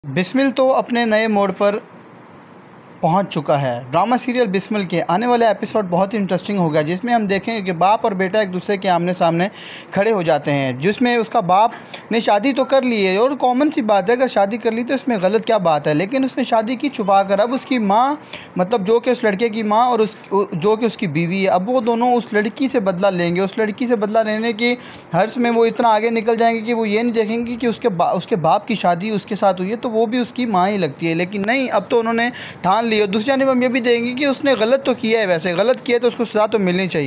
बिस्मिल तो अपने नए मोड़ पर पहुंच चुका है। ड्रामा सीरियल बिस्मिल के आने वाला एपिसोड बहुत ही इंटरेस्टिंग होगा, जिसमें हम देखेंगे कि बाप और बेटा एक दूसरे के आमने सामने खड़े हो जाते हैं। जिसमें उसका बाप ने शादी तो कर ली है और कॉमन सी बात है, अगर शादी कर ली तो इसमें गलत क्या बात है, लेकिन उसने शादी की छुपा कर। अब उसकी माँ, मतलब जो कि उस लड़के की माँ और जो कि उसकी बीवी है, अब वो दोनों उस लड़की से बदला लेंगे। उस लड़की से बदला लेने की हर्ष में वो इतना आगे निकल जाएंगे कि वो ये नहीं देखेंगे कि उसके बाप की शादी उसके साथ हुई है तो वो भी उसकी माँ ही लगती है। लेकिन नहीं, अब तो उन्होंने ठान लिया। दूसरी जानब हम ये भी देंगे कि उसने गलत तो किया है, वैसे गलत किया है तो उसको सज़ा तो मिलनी चाहिए।